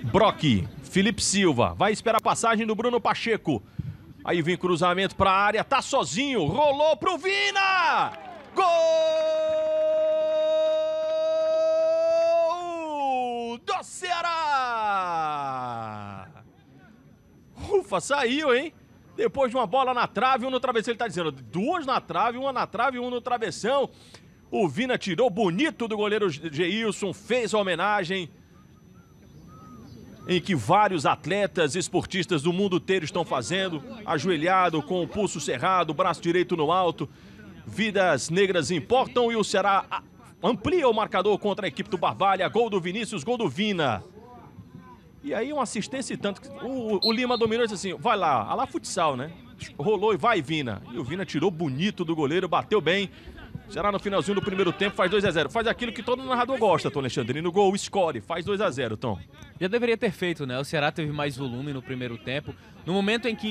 Brock, Felipe Silva, vai esperar a passagem do Bruno Pacheco. Aí vem cruzamento pra área, tá sozinho, rolou pro Vina! Gol do Ceará! Ufa, saiu, hein? Depois de uma bola na trave, um no travessão, ele tá dizendo, duas na trave, uma na trave, um no travessão. O Vina tirou bonito do goleiro Geilson, fez a homenagem em que vários atletas esportistas do mundo inteiro estão fazendo, ajoelhado, com o pulso cerrado, braço direito no alto. Vidas negras importam e o Ceará amplia o marcador contra a equipe do Barbalha. Gol do Vinícius, gol do Vina. E aí uma assistência e tanto. O Lima dominou e disse assim, vai lá, a lá futsal, né? Rolou e vai Vina. E o Vina tirou bonito do goleiro, bateu bem. Será no finalzinho do primeiro tempo, faz 2-0. Faz aquilo que todo narrador gosta, Tom Alexandre. No gol, score, faz 2-0, Tom. Já deveria ter feito, né? O Ceará teve mais volume no primeiro tempo. No momento em que